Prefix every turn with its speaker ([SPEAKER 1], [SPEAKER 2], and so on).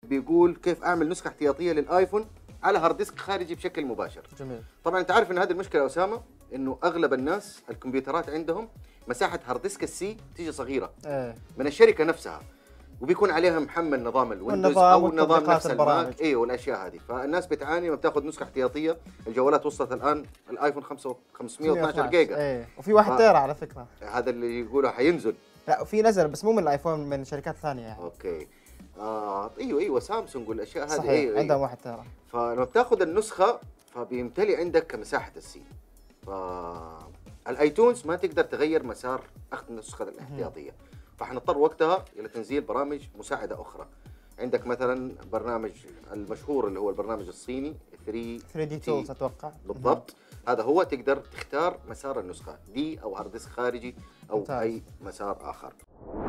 [SPEAKER 1] بيقول كيف اعمل نسخه احتياطيه للايفون على هارد ديسك خارجي بشكل مباشر.
[SPEAKER 2] جميل.
[SPEAKER 1] طبعا انت عارف ان هذه المشكله يا اسامه، انه اغلب الناس الكمبيوترات عندهم مساحه هارد ديسك السي تيجي صغيره من الشركه نفسها، وبيكون عليها محمل نظام الويندوز او نظام نفس الماك، ايوه والاشياء هذه. فالناس بتعاني لما بتاخذ نسخه احتياطيه. الجوالات وصلت الان الايفون 512 جيجا،
[SPEAKER 2] وفي 1 تيرا على فكره.
[SPEAKER 1] هذا اللي يقولوا حينزل.
[SPEAKER 2] لا في نزل بس مو من الايفون، من شركات ثانيه يعني.
[SPEAKER 1] اوكي. ايوه سامسونج والاشياء هذه.
[SPEAKER 2] صحيح.
[SPEAKER 1] أيوة
[SPEAKER 2] عندهم 1 تيرا.
[SPEAKER 1] فلما بتاخذ النسخه فبيمتلي عندك مساحه السي. الايتونز ما تقدر تغير مسار اخذ النسخه الاحتياطيه، فحنضطر وقتها الى تنزيل برامج مساعده اخرى. عندك مثلا برنامج المشهور اللي هو البرنامج الصيني
[SPEAKER 2] 3D تولز اتوقع.
[SPEAKER 1] بالضبط. هذا هو تقدر تختار مسار النسخه دي او هارد ديسك خارجي او ممتاز. اي مسار اخر.